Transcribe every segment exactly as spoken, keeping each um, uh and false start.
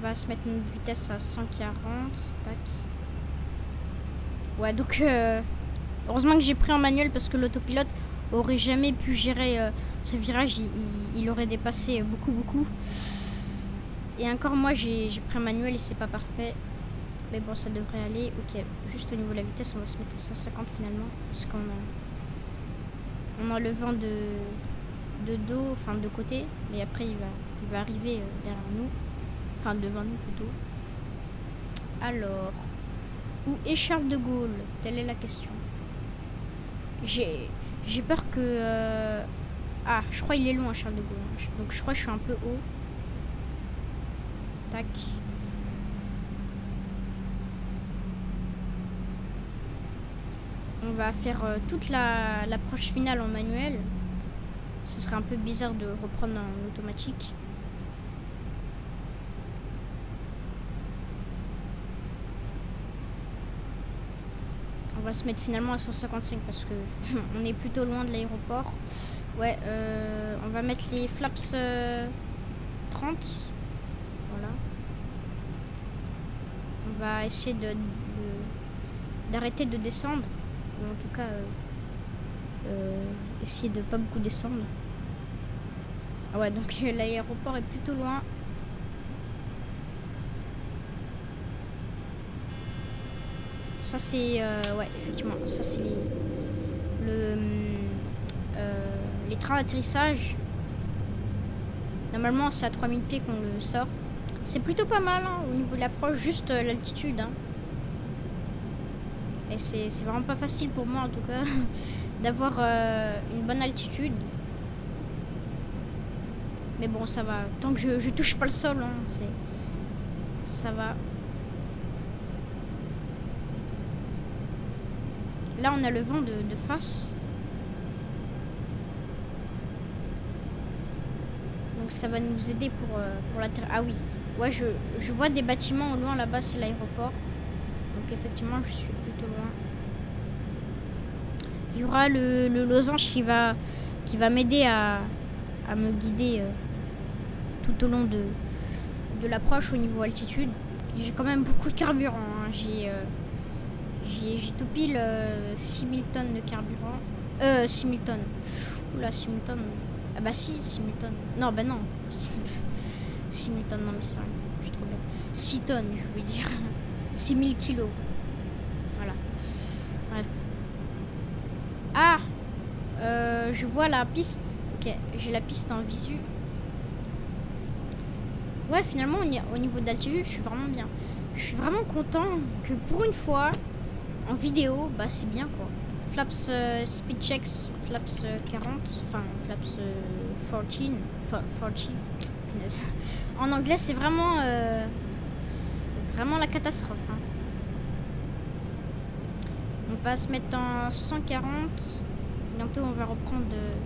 va se mettre une vitesse à cent quarante. Tac. Ouais, donc euh, heureusement que j'ai pris en manuel parce que l'autopilote aurait jamais pu gérer euh, ce virage. Il, il, il aurait dépassé beaucoup, beaucoup. Et encore moi, j'ai pris un manuel et c'est pas parfait. Mais bon, ça devrait aller. Ok, juste au niveau de la vitesse, on va se mettre à cent cinquante finalement. Parce qu'on a, on a le vent de, de dos, enfin de côté. Mais après, il va, il va arriver euh, derrière nous. Enfin, devant nous plutôt. Alors, où est Charles de Gaulle? Telle est la question. J'ai j'ai peur que... Euh... Ah, je crois qu'il est loin, Charles de Gaulle. Donc je crois que je suis un peu haut. Tac. On va faire euh, toute la l'approche finale en manuel. Ce serait un peu bizarre de reprendre en automatique. On va se mettre finalement à cent cinquante-cinq parce que on est plutôt loin de l'aéroport. Ouais, euh, on va mettre les flaps euh, trente. Voilà. On va essayer de d'arrêter de, de descendre. Ou en tout cas, euh, euh, essayer de pas beaucoup descendre. Ah ouais, donc l'aéroport est plutôt loin. Ça c'est euh, ouais, effectivement, ça c'est les le euh, les trains d'atterrissage. Normalement c'est à trois mille pieds qu'on le sort. C'est plutôt pas mal hein, au niveau de l'approche, juste euh, l'altitude hein. Et c'est vraiment pas facile pour moi en tout cas d'avoir euh, une bonne altitude. Mais bon, ça va, tant que je, je touche pas le sol hein, c'est ça va. Là, on a le vent de, de face. Donc, ça va nous aider pour, euh, pour l'atterrissage. Ah oui, ouais, je, je vois des bâtiments au loin. Là-bas, c'est l'aéroport. Donc, effectivement, je suis plutôt loin. Il y aura le, le losange qui va, qui va m'aider à, à me guider euh, tout au long de, de l'approche au niveau altitude. J'ai quand même beaucoup de carburant. Hein. J'ai... Euh, J'ai tout pile euh, six mille tonnes de carburant. Euh, six mille tonnes. Oula, six mille tonnes. Ah bah si, six mille tonnes. Non, bah non. six mille tonnes, non mais c'est vrai. Je suis trop bête. six tonnes, je veux dire. six mille kilos. Voilà. Bref. Ah euh, je vois la piste. Ok, j'ai la piste en visu. Ouais, finalement, au niveau d'altitude, je suis vraiment bien. Je suis vraiment content que pour une fois... En vidéo, bah c'est bien quoi. Flaps euh, speed checks, flaps euh, quarante, enfin flaps euh, quatorze, enfin quatorze, punaise. En anglais c'est vraiment, euh, vraiment la catastrophe. Hein. On va se mettre en cent quarante. Bientôt on va reprendre euh,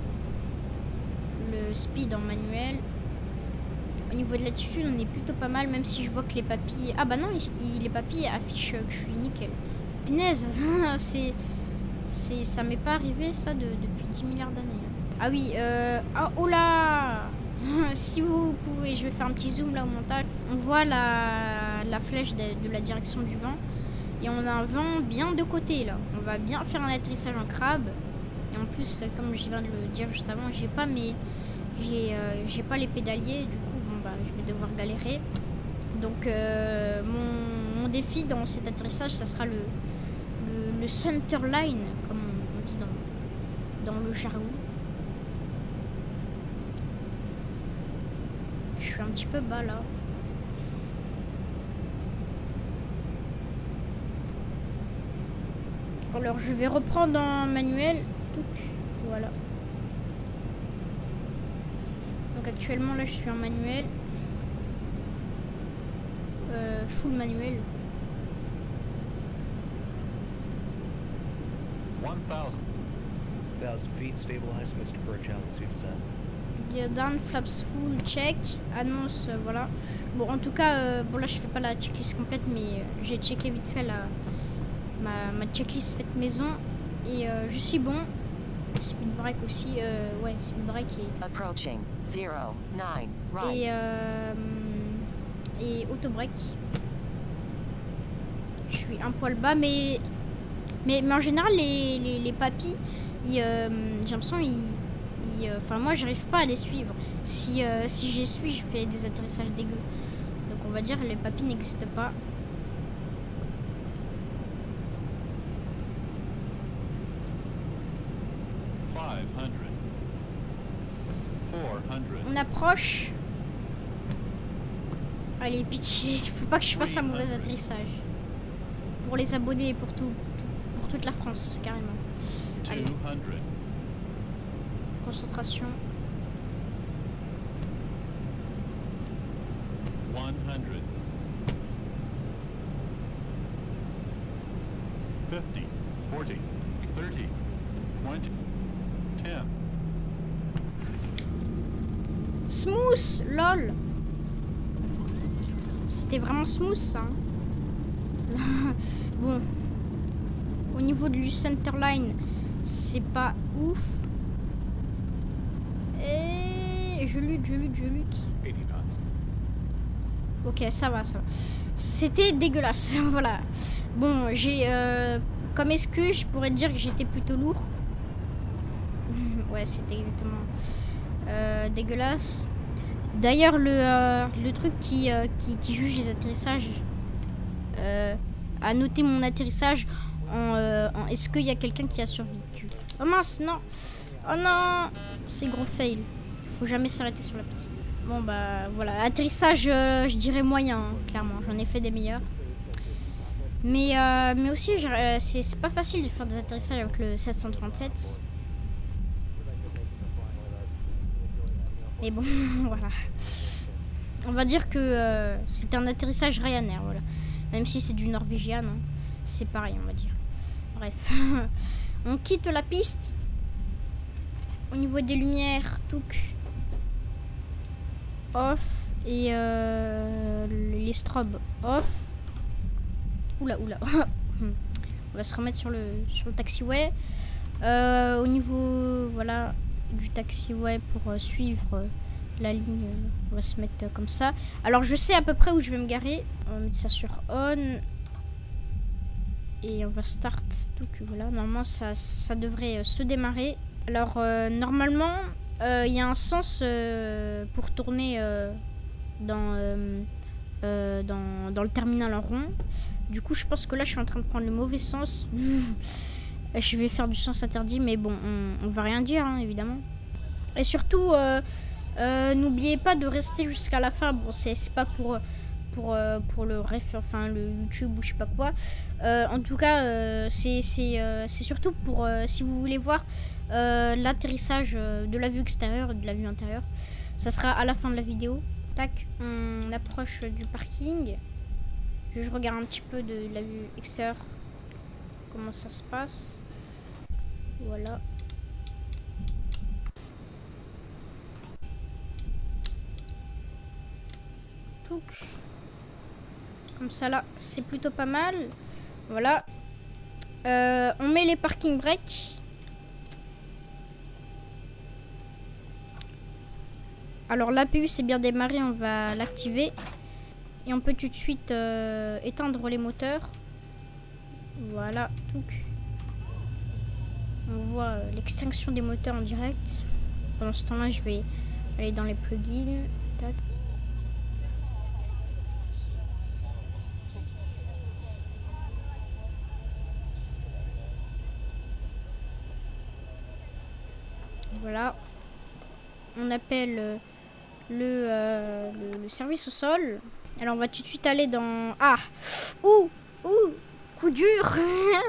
le speed en manuel. Au niveau de l'altitude on est plutôt pas mal, même si je vois que les papilles... Ah bah non, il, les papilles affichent que je suis nickel. Punaise, c'est, c'est, ça m'est pas arrivé ça de, depuis dix milliards d'années. Ah oui, euh, oh, oh là, si vous pouvez, je vais faire un petit zoom là au montage. On voit la, la flèche de, de la direction du vent et on a un vent bien de côté là. On va bien faire un atterrissage en crabe et en plus, comme je viens de le dire juste avant, j'ai pas mes, j'ai, euh, j'ai pas les pédaliers. Du coup, bon bah, je vais devoir galérer. Donc euh, mon, mon défi dans cet atterrissage, ça sera le le centerline, comme on dit dans, dans le jargon. Je suis un petit peu bas là. Alors je vais reprendre en manuel. Voilà. Donc actuellement là je suis en manuel. Euh, full manuel. one thousand. one thousand feet stabilized, Mister Birch altitude set. Gear down, flaps full, check, annonce, euh, voilà. Bon, en tout cas, euh, bon là je fais pas la checklist complète, mais euh, j'ai checké vite fait la, ma, ma checklist faite maison. Et euh, je suis bon. Speed break aussi, euh, ouais, speed break et... Approaching, zero, nine, right. Et, euh, et fais auto-break. Je suis un poil bas, mais mais, mais en général les, les, les papis, euh, j'ai l'impression ils, ils euh, enfin moi j'arrive pas à les suivre. Si euh, si j'y suis, je fais des atterrissages dégueux. Donc on va dire les papis n'existent pas. On approche. Allez, pitié, il faut pas que je fasse un mauvais atterrissage. Pour les abonnés et pour tout, tout pour toute la France, carrément. Allez. Concentration. fifty, forty, thirty, twenty, ten. Smooth, lol. C'était vraiment smooth ça. Bon. Au niveau du centerline, c'est pas ouf. Et je lutte, je lutte, je lutte. Ok, ça va, ça va. C'était dégueulasse, voilà. Bon, j'ai... Euh, comme excuse, je pourrais dire que j'étais plutôt lourd. Ouais, c'était exactement... Euh, dégueulasse. D'ailleurs, le, euh, le truc qui, euh, qui, qui juge les atterrissages euh, a noté mon atterrissage en, euh, en est-ce qu'il y a quelqu'un qui a survécu. Oh mince, non. Oh non. C'est gros fail. Faut jamais s'arrêter sur la piste. Bon bah voilà, atterrissage euh, je dirais moyen, hein, clairement. J'en ai fait des meilleurs. Mais, euh, mais aussi, euh, c'est pas facile de faire des atterrissages avec le sept cent trente-sept. Mais bon, voilà. On va dire que euh, c'est un atterrissage Ryanair, voilà. Même si c'est du Norwegian, hein, c'est pareil, on va dire. Bref. On quitte la piste. Au niveau des lumières, tout off. Et euh, les strobes off. Oula, oula. On va se remettre sur le, sur le taxiway. Euh, au niveau, voilà... du taxiway pour euh, suivre euh, la ligne, euh, on va se mettre euh, comme ça. Alors je sais à peu près où je vais me garer. On va mettre ça sur on et on va start. Donc voilà, normalement ça, ça devrait euh, se démarrer. Alors euh, normalement il euh, y a un sens euh, pour tourner euh, dans, euh, euh, dans dans le terminal en rond. Du coup je pense que là je suis en train de prendre le mauvais sens. Je vais faire du sens interdit, mais bon, on, on va rien dire, hein, évidemment. Et surtout, euh, euh, n'oubliez pas de rester jusqu'à la fin. Bon, c'est pas pour, pour, euh, pour le ref, enfin, le YouTube ou je sais pas quoi. Euh, en tout cas, euh, c'est euh, surtout pour, euh, si vous voulez voir euh, l'atterrissage de la vue extérieure et de la vue intérieure. Ça sera à la fin de la vidéo. Tac, on approche du parking. Je regarde un petit peu de la vue extérieure. Comment ça se passe. Voilà. Touc. Comme ça là, c'est plutôt pas mal. Voilà. Euh, on met les parking breaks. Alors l'A P U c'est bien démarré, on va l'activer. Et on peut tout de suite euh, éteindre les moteurs. Voilà, tout. On voit euh, l'extinction des moteurs en direct. Pendant ce temps-là, je vais aller dans les plugins. Tac. Voilà. On appelle euh, le, euh, le, le service au sol. Alors on va tout de suite aller dans... Ah, ouh, ouh. Coup dur.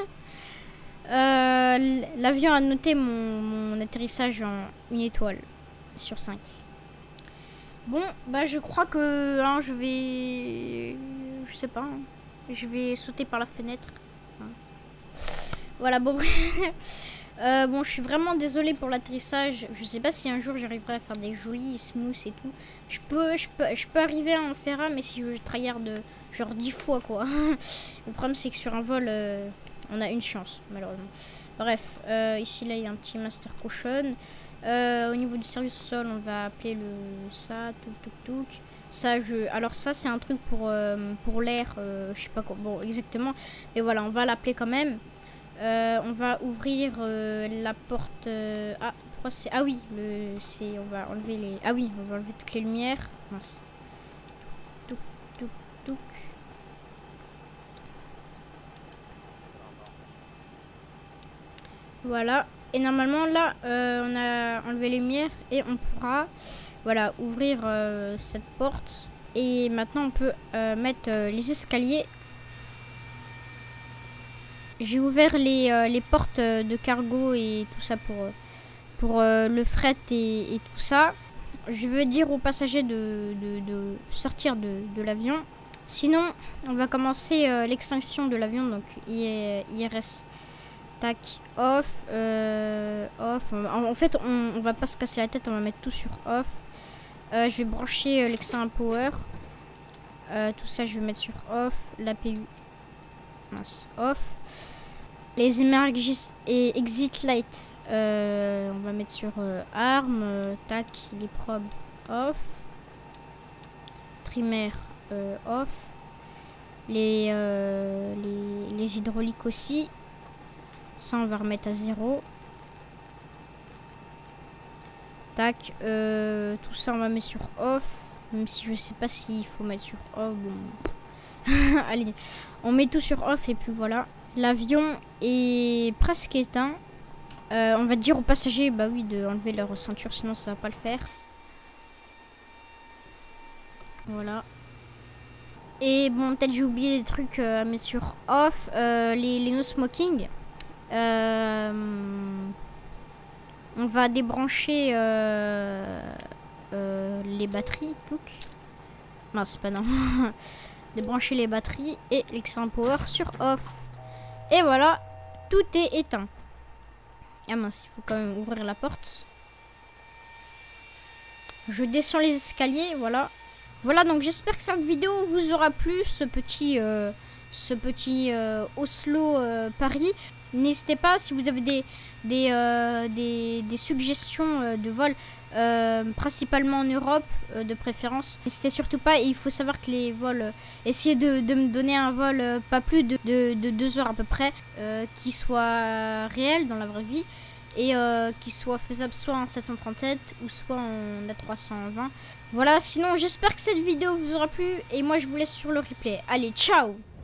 euh, L'avion a noté mon, mon atterrissage en une étoile sur cinq. Bon, bah je crois que hein, je vais... Je sais pas. Hein, je vais sauter par la fenêtre. Hein. Voilà, bon. euh, bon, je suis vraiment désolée pour l'atterrissage. Je sais pas si un jour j'arriverai à faire des jolis smooth et tout. Je peux, je peux, je peux arriver à en faire un, mais si je tryhard de... genre dix fois quoi. Le problème c'est que sur un vol euh, on a une chance malheureusement. Bref, euh, ici là il y a un petit master caution. Euh, au niveau du service au sol on va appeler le ça, tout tout tout. Ça, je... Alors ça, c'est un truc pour, euh, pour l'air, euh, je sais pas quoi, bon, exactement. Mais voilà, on va l'appeler quand même. Euh, on va ouvrir euh, la porte... Euh... Ah, pourquoi c'est... Ah oui, le... c'est... on va enlever les... Ah oui, on va enlever toutes les lumières. Mince. Touc, touc, touc. Voilà. Et normalement, là, euh, on a enlevé les lumières et on pourra... Voilà, ouvrir euh, cette porte. Et maintenant, on peut euh, mettre euh, les escaliers. J'ai ouvert les, euh, les portes de cargo et tout ça pour, pour euh, le fret et, et tout ça. Je veux dire aux passagers de, de, de sortir de, de l'avion. Sinon, on va commencer euh, l'extinction de l'avion. Donc, I R S. Tac, off. Euh, off. En, en fait, on, on va pas se casser la tête. On va mettre tout sur off. Euh, je vais brancher euh, l'extinct power. Euh, tout ça, je vais mettre sur off. La P U. Mince, off. Les emergency et exit light, euh, on va mettre sur euh, arme, euh, tac, les probes off, trimmer euh, off, les, euh, les, les hydrauliques aussi, ça on va remettre à zéro, tac, euh, tout ça on va mettre sur off, même si je sais pas s'il faut mettre sur off, bon. Allez, on met tout sur off et puis voilà. L'avion est presque éteint. Euh, on va dire aux passagers, bah oui, de enlever leur ceinture, sinon ça va pas le faire. Voilà. Et bon, peut-être j'ai oublié des trucs euh, à mettre sur off. Euh, les, les no smoking. Euh, on va débrancher euh, euh, les batteries. Non, c'est pas non. Débrancher les batteries et l'extinct power sur off. Et voilà, tout est éteint. Ah mince, il faut quand même ouvrir la porte. Je descends les escaliers, voilà. Voilà, donc j'espère que cette vidéo vous aura plu, ce petit, euh, ce petit euh, Oslo euh, Paris. N'hésitez pas, si vous avez des, des, euh, des, des suggestions euh, de vol, euh, principalement en Europe, euh, de préférence. N'hésitez surtout pas, et il faut savoir que les vols, euh, essayez de, de me donner un vol euh, pas plus de, de, de deux heures à peu près, euh, qui soit réel dans la vraie vie, et euh, qui soit faisable soit en sept cent trente-sept ou soit en A trois cent vingt. Voilà, sinon j'espère que cette vidéo vous aura plu, et moi je vous laisse sur le replay. Allez, ciao!